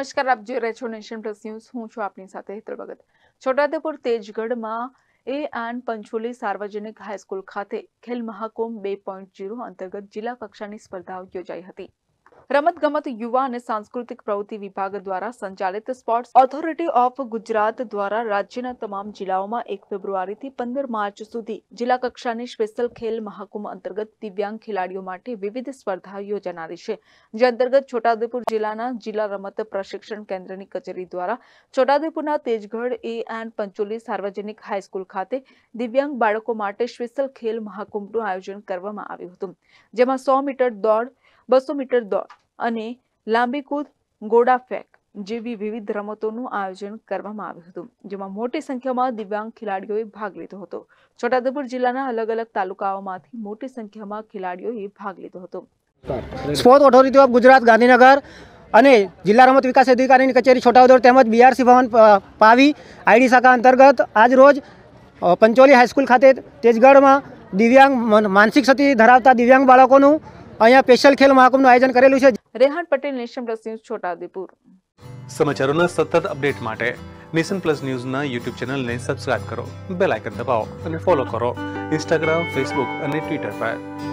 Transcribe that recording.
નમસ્કાર, આપ જોઈ રહ્યા છો નેશન પ્લસ ન્યૂઝ. હું છું આપની સાથે હેતલ ભગત. છોટાઉદેપુર તેજગઢમાં એ.એન. પંચોલી સાર્વજનિક હાઈસ્કૂલ ખાતે ખેલ મહાકુંભ 2.0 અંતર્ગત જિલ્લા કક્ષાની સ્પર્ધાઓ યોજાઈ હતી. રમતગમત, યુવા અને સાંસ્કૃતિક પ્રવૃત્તિ વિભાગ દ્વારા સંચાલિત સ્પોર્ટ્સ ઓથોરિટી ઓફ ગુજરાત દ્વારા રાજ્યના તમામ જિલ્લાઓમાં 1 ફેબ્રુઆરીથી 15 માર્ચ સુધી જિલ્લા કક્ષાની સ્પેશિયલ ખેલ મહાકુંભ અંતર્ગત દિવ્યાંગ ખેલાડીઓ માટે વિવિધ સ્પર્ધાઓ યોજાનારી છે. જે અંતર્ગત છોટાઉદેપુર જિલ્લાના જિલ્લા રમત પ્રશિક્ષણ કેન્દ્રની કચેરી દ્વારા છોટાઉદેપુરના તેજગઢ એ.એન. પંચોલી સાર્વજનિક હાઈસ્કૂલ ખાતે દિવ્યાંગ બાળકો માટે સ્પેશિયલ ખેલ મહાકુંભનું આયોજન કરવામાં આવ્યું હતું. જેમાં 100 મીટર દોડ, 200 મીટર દોડ અને લાંબી કૂદ, ગોળા ફેંક જેવી વિવિધ રમતોનું આયોજન કરવામાં આવ્યું હતું. જેમાં મોટી સંખ્યામાં દિવ્યાંગ ખેલાડીઓએ ભાગ લીધો હતો. છોટાઉદેપુર જિલ્લાના અલગ અલગ તાલુકાઓમાંથી મોટી સંખ્યામાં ખેલાડીઓએ ભાગ લીધો હતો. Sports authority of Gujarat Gandhinagar અને જિલ્લા રમત વિકાસ અધિકારીની કચેરી છોટાઉદેપુર તેમજ બીઆરસી ભવન પાવી આઈડી શાખા અંતર્ગત આજ રોજ પંચોલી હાઈસ્કૂલ ખાતે તેજગઢમાં દિવ્યાંગ માનસિક ક્ષતિ ધરાવતા દિવ્યાંગ બાળકોનું અહીંયા સ્પેશિયલ ખેલ મહાકુંભનું આયોજન કરેલું છે. Rehan Patel, nation plus news, Chhota Udepur. સમાચારોના સતત અપડેટ માટે નેશન પ્લસ ન્યૂઝના યુટ્યુબ ચેનલને સબસ્ક્રાઇબ કરો, બેલ આઇકન દબાવો અને ફોલો કરો ઇન્સ્ટાગ્રામ, ફેસબુક અને ટ્વિટર પર.